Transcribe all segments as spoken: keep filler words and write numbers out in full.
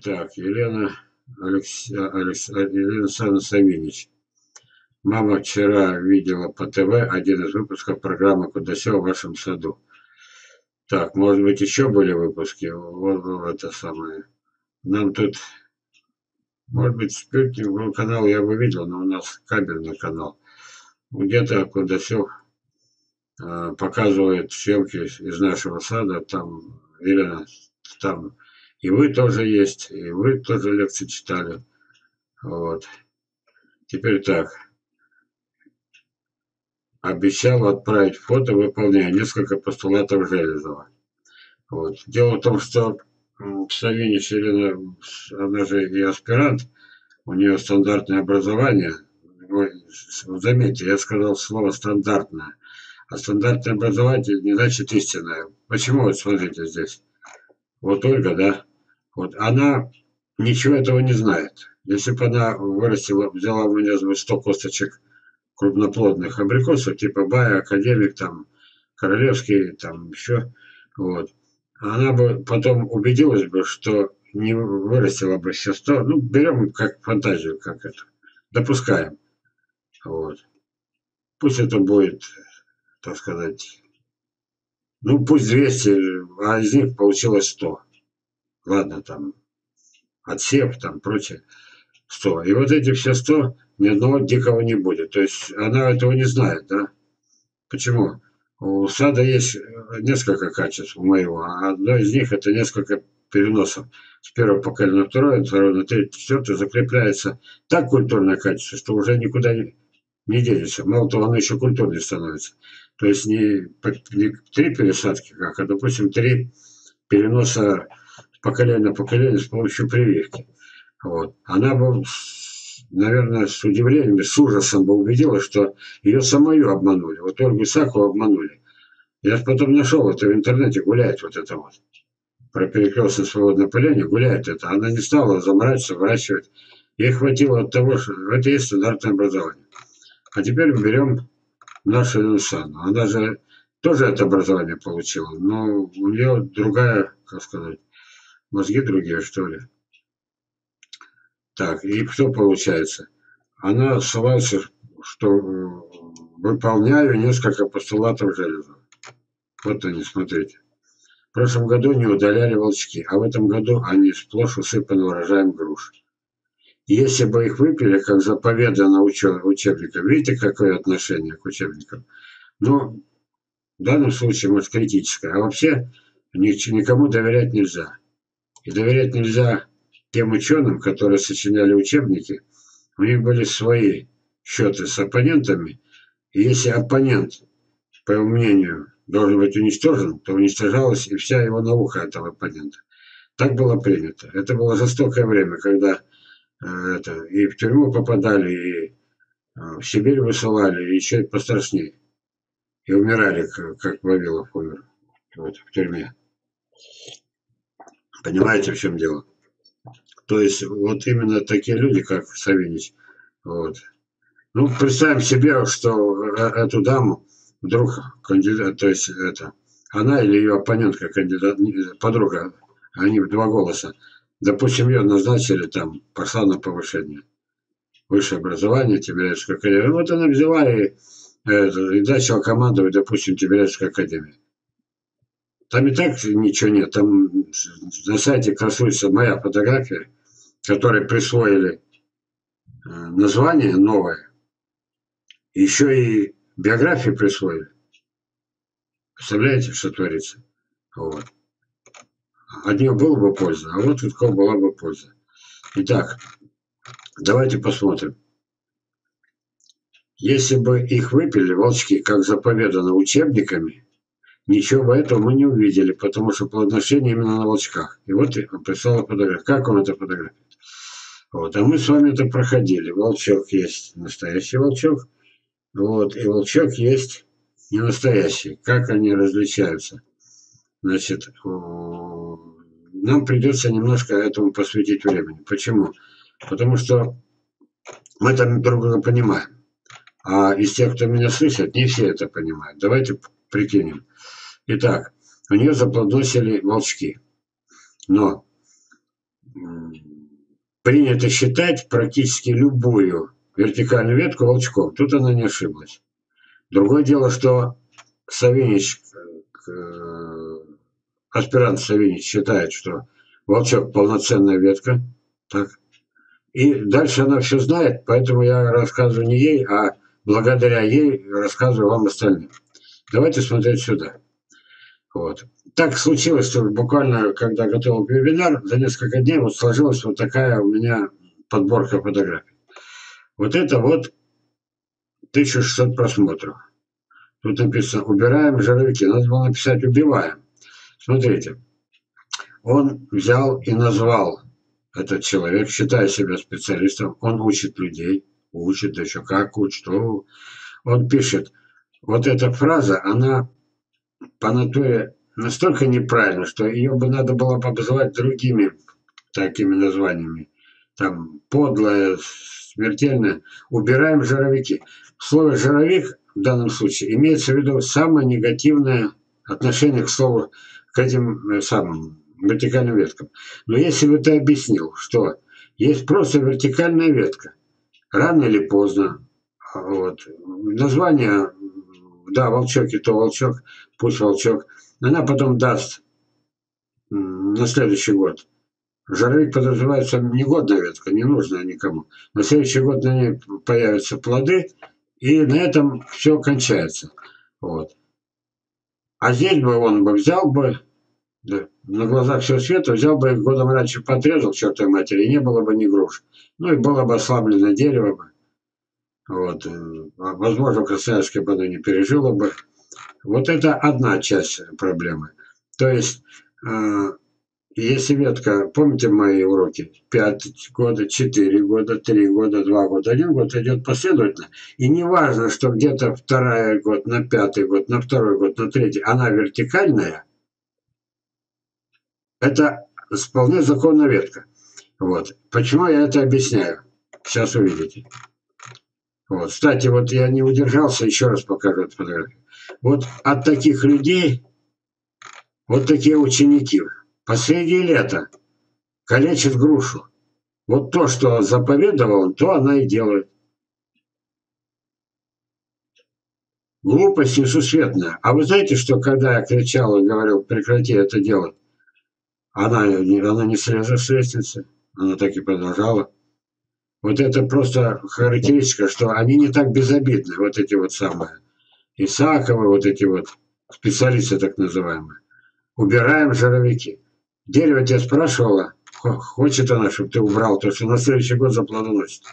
Итак, Елена, Алекс... Алекс... Елена Александровна Савинич. Мама вчера видела по ТВ один из выпусков программы «Куда в вашем саду». Так, может быть, еще были выпуски? Вот, вот это самое. Нам тут, может быть, спутниковый канал я бы видел, но у нас кабельный канал. Где-то Кудасев э, показывает съемки из нашего сада. Там, Елена, там и вы тоже есть, и вы тоже лекции читали. Вот. Теперь так. Обещал отправить фото, выполняя несколько постулатов Железова. Вот. Дело в том, что Савинич Елена, она же и аспирант, у нее стандартное образование. Заметьте, я сказал слово стандартное. А стандартное образование не значит истинное. Почему? Вот смотрите здесь. Вот Ольга, да? Вот она ничего этого не знает. Если бы она вырастила, взяла у меня сто косточек крупноплодных абрикосов, типа Бая, Академик, там, Королевский, там еще, вот. Она бы потом убедилась бы, что не вырастила бы все сто, ну, берем как фантазию, как это, допускаем, вот. Пусть это будет, так сказать, ну, пусть двести, а из них получилось сто. Ладно, там, отсев, там, прочее, сто. И вот эти все сто, ни одного дикого не будет. То есть она этого не знает, да? Почему? У сада есть несколько качеств у моего, а одно из них это несколько переносов. С первого поколения на второе, второе на третье, четвертое закрепляется так культурное качество, что уже никуда не, не денется. Мало того, оно еще культурнее становится. То есть не, не три пересадки, как, а, допустим, три переноса с поколения на поколение с помощью прививки. Вот. Она бы, наверное, с удивлением, с ужасом бы убедила, что ее самую обманули. Вот Ольгу Исакову обманули. Я же потом нашел это в интернете, гуляет вот это вот. Про перекрестное свободное поление гуляет это. Она не стала заморачиваться, выращивать. Ей хватило от того, что это есть стандартное образование. А теперь берем нашу Илюсану. Она же тоже это образование получила, но у нее другая, как сказать, мозги другие, что ли. Так, и что получается? Она ссылается, что выполняю несколько постулатов Железова. Вот они, смотрите. В прошлом году не удаляли волчки, а в этом году они сплошь усыпаны урожаем груш. Если бы их выпили, как заповедано учебникам, видите, какое отношение к учебникам? Ну, в данном случае, может, критическое. А вообще никому доверять нельзя. И доверять нельзя тем ученым, которые сочиняли учебники. У них были свои счеты с оппонентами. И если оппонент, по его мнению, должен быть уничтожен, то уничтожалась и вся его наука этого оппонента. Так было принято. Это было жестокое время, когда э, это, и в тюрьму попадали, и э, в Сибирь высылали, и еще и пострашнее. И умирали, как, как Вавилов умер вот, в тюрьме. Понимаете, в чем дело? То есть вот именно такие люди, как Савинич, вот. Ну, представим себе, что эту даму вдруг кандидат, то есть это, она или ее оппонентка, кандидат, подруга, они в два голоса, допустим, ее назначили там, пошла на повышение. Высшее образование, Тимирязевская академия. Вот она взяла и, это, и начала командовать, допустим, Тимирязевской академией. Там и так ничего нет. Там на сайте красуется моя фотография, которой присвоили название новое. Еще и биографии присвоили. Представляете, что творится? Вот. От нее было бы польза, а вот от кого была бы польза. Итак, давайте посмотрим. Если бы их выпили, волчки, как заповедано учебниками, ничего бы этого мы не увидели, потому что плодоношение именно на волчках. И вот я прислала фотографию. Как вам эта фотография? Вот. А мы с вами это проходили. Волчок есть настоящий волчок. Вот. И волчок есть не настоящий. Как они различаются? Значит, нам придется немножко этому посвятить времени. Почему? Потому что мы там друг друга понимаем. А из тех, кто меня слышит, не все это понимают. Давайте прикинем. Итак, у нее заплодоносили волчки. Но принято считать практически любую вертикальную ветку волчком. Тут она не ошиблась. Другое дело, что Савинич, аспирант Савинич считает, что волчок полноценная ветка. Так. И дальше она все знает, поэтому я рассказываю не ей, а благодаря ей рассказываю вам остальным. Давайте смотреть сюда. Вот. Так случилось, что буквально, когда готовил вебинар, за несколько дней вот сложилась вот такая у меня подборка фотографий. Вот это вот тысяча шестьсот просмотров. Тут написано «Убираем жировики». Надо было написать «Убиваем». Смотрите. Он взял и назвал, этот человек, считая себя специалистом, он учит людей, учит, да еще как учит. Он пишет, вот эта фраза, она по натуре настолько неправильно, что ее бы надо было обозвать другими такими названиями. Там подлое, смертельное. Убираем жировики. Слово жировик в данном случае имеется в виду самое негативное отношение к слову, к этим самым вертикальным веткам. Но если бы ты объяснил, что есть просто вертикальная ветка, рано или поздно, вот, название, да, волчок и то волчок, пусть волчок, она потом даст на следующий год. Жировик подразумевается негодная ветка, не нужная никому. На следующий год на ней появятся плоды, и на этом все кончается. Вот. А здесь бы он бы взял бы, да, на глазах всего света, взял бы их годом раньше подрезал, к чертовой матери, и не было бы ни груш. Ну и было бы ослаблено дерево бы. Вот. Возможно, Красноярское бы оно не пережило бы. Вот это одна часть проблемы. То есть, э, если ветка, помните мои уроки, пять года, четыре года, три года, два года, один год идет последовательно, и не важно, что где-то второй год, на пятый год, на второй год, на третий, она вертикальная, это вполне законная ветка. Вот. Почему я это объясняю? Сейчас увидите. Вот. Кстати, вот я не удержался, еще раз покажу эту фотографию. Вот от таких людей, вот такие ученики, посреди лета калечат грушу. Вот то, что заповедовал он, то она и делает. Глупость несусветная. А вы знаете, что когда я кричал и говорил, прекрати это делать, она, она не слезла с лестницы, она так и продолжала. Вот это просто характеристика, что они не так безобидны, вот эти вот самые Исааковы, вот эти вот специалисты так называемые. Убираем жировики. Дерево тебя спрашивало, хочет она, чтобы ты убрал, то что на следующий год заплодоносит.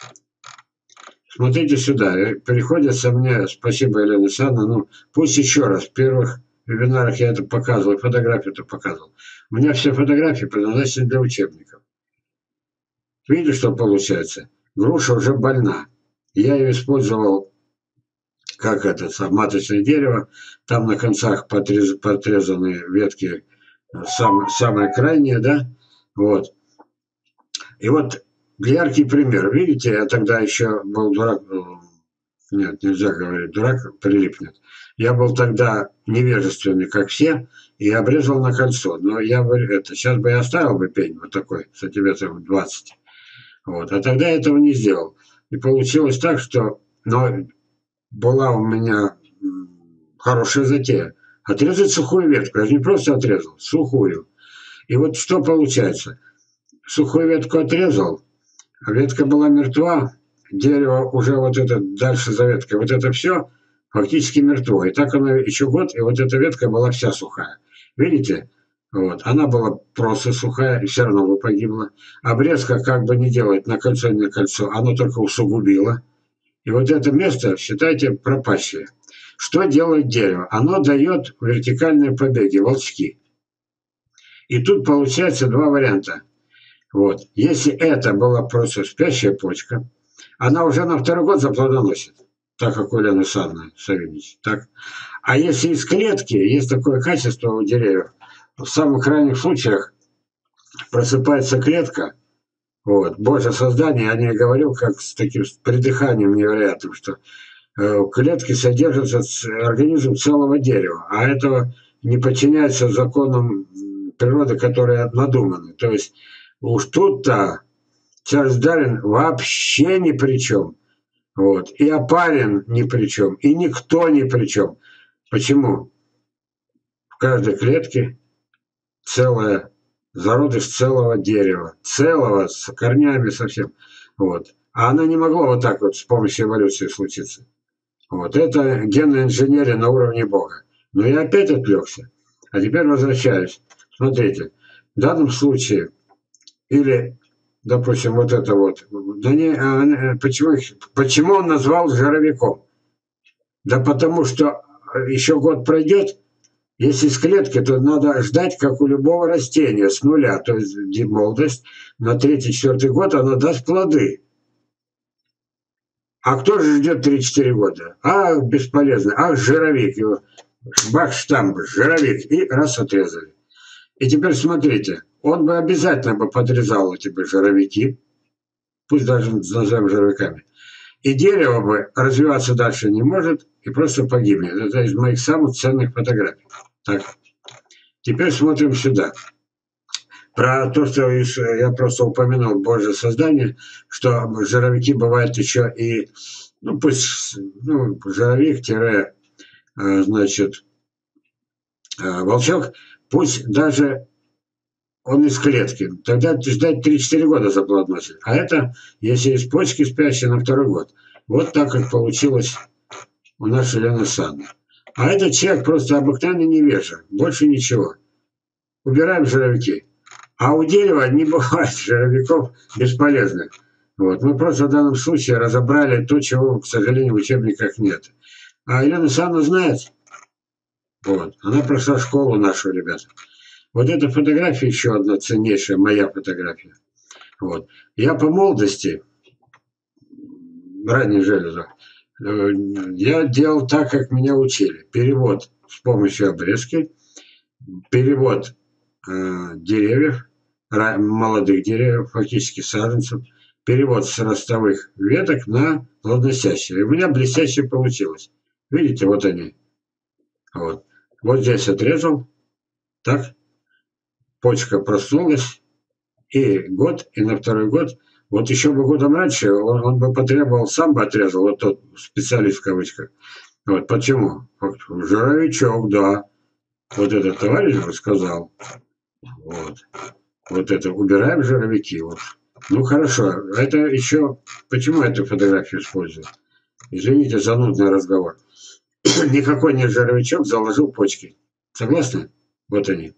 Смотрите сюда, приходится мне, спасибо, Елена Александровна, ну пусть еще раз, в первых вебинарах я это показывал, фотографию это показывал. У меня все фотографии предназначены для учебников. Видите, что получается? Груша уже больна. Я ее использовал как это, маточное дерево. Там на концах подрез, подрезаны ветки, сам, самые крайние, да? Вот. И вот яркий пример. Видите, я тогда еще был дурак. Нет, нельзя говорить, дурак прилипнет. Я был тогда невежественный, как все, и обрезал на кольцо. Но я бы это, сейчас бы я оставил бы пень вот такой, сантиметров двадцать. Вот. А тогда я этого не сделал. И получилось так, что но была у меня хорошая затея. Отрезать сухую ветку. Я же не просто отрезал, сухую. И вот что получается? Сухую ветку отрезал, а ветка была мертва, дерево уже вот это, дальше за веткой, вот это все фактически мертво. И так оно еще год, и вот эта ветка была вся сухая. Видите? Вот. Она была просто сухая, и все равно бы погибла. Обрезка, как бы не делать на кольцо, не на кольцо, оно только усугубило. И вот это место, считайте, пропащее. Что делает дерево? Оно дает вертикальные побеги, волчки. И тут получается два варианта. Вот. Если это была просто спящая почка, она уже на второй год заплодоносит, так как у Елены Александровны Савинич. Так. А если из клетки, есть такое качество у деревьев, в самых крайних случаях просыпается клетка, вот, Божье создание, я не говорил, как с таким придыханием невероятным, что э, в клетке содержится организм целого дерева, а этого не подчиняется законам природы, которые надуманы. То есть Уж тут-то Чарльз Дарвин вообще ни при чем. Вот. И Опарин ни при чем, и никто ни при чем. Почему? В каждой клетке целое, зародыш целого дерева. Целого, с корнями совсем. Вот. А она не могла вот так вот с помощью эволюции случиться. Вот. Это генная инженерия на уровне Бога. Но я опять отвлекся. А теперь возвращаюсь. Смотрите. В данном случае, или, допустим, вот это вот. Да не, а, почему, почему он назвал жировиком? Да потому что еще год пройдет, если с клетки, то надо ждать, как у любого растения, с нуля, то есть молодость, на третий-четвертый год она даст плоды. А кто же ждет три-четыре года? А, бесполезно. Ах, жировик. Его, бах, штамп, жировик. И раз отрезали. И теперь смотрите, он бы обязательно бы подрезал эти бы жировики, пусть даже назовем жировиками. И дерево бы развиваться дальше не может и просто погибнет. Это из моих самых ценных фотографий. Так, теперь смотрим сюда. Про то, что я просто упомянул Божье создание, что жировики бывают еще и, ну пусть, ну, жировик, значит, волчок, пусть даже он из клетки. Тогда ждать три-четыре года заплодоносит. А это, если из почки спящей, на второй год. Вот так как получилось у нашей Лены Санны. А этот человек просто обыкновенный невежа. Больше ничего. Убираем жировики. А у дерева не бывает жировиков бесполезных. Вот. Мы просто в данном случае разобрали то, чего, к сожалению, в учебниках нет. А Елена Санна знает. Вот. Она прошла школу нашу, ребята. Вот эта фотография еще одна ценнейшая, моя фотография. Вот. Я по молодости, ранее Железов, я делал так, как меня учили. Перевод с помощью обрезки, перевод э, деревьев, молодых деревьев, фактически саженцев, перевод с ростовых веток на плодоносящие. И у меня блестяще получилось. Видите, вот они. Вот, вот здесь отрезал. Так. Почка проснулась. И год, и на второй год. Вот еще бы годом раньше он, он бы потребовал, сам бы отрезал, вот тот специалист в кавычках. Вот почему? Жировичок, да. Вот этот товарищ бы сказал. Вот. Вот это убираем жировики. Вот. Ну хорошо. Это еще. Почему я эту фотографию использую? Извините за нудный разговор. Никакой не жировичок заложил почки. Согласны? Вот они.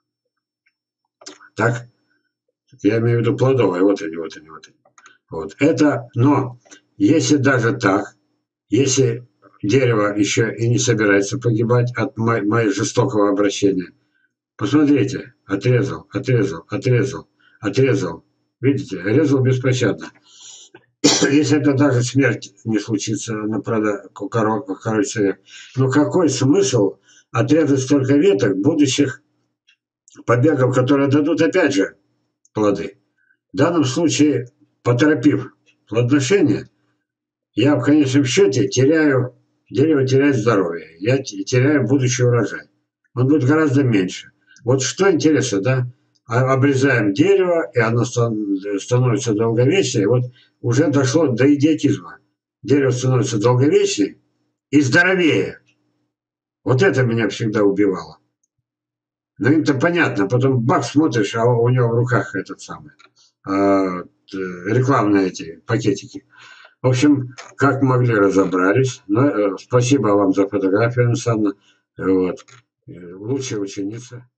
Так. Я имею в виду плодовые. Вот они, вот они, вот они. Вот. Это, но если даже так, если дерево еще и не собирается погибать от моего жестокого обращения, посмотрите, отрезал, отрезал, отрезал, отрезал. Видите, резал беспощадно. Если это даже смерть не случится, на правда, короче, ну какой смысл отрезать столько веток будущих побегов, которые дадут опять же плоды? В данном случае, поторопив плодоношение, я в конечном счете теряю, дерево теряет здоровье, я теряю будущий урожай. Он будет гораздо меньше. Вот что интересно, да? Обрезаем дерево, и оно становится долговечнее. Вот уже дошло до идиотизма. Дерево становится долговечнее и здоровее. Вот это меня всегда убивало. Но им-то понятно. Потом бах, смотришь, а у него в руках этот самый э, рекламные эти пакетики. В общем, как могли, разобрались. Но, э, спасибо вам за фотографию, Александра. Вот. Лучшая ученица.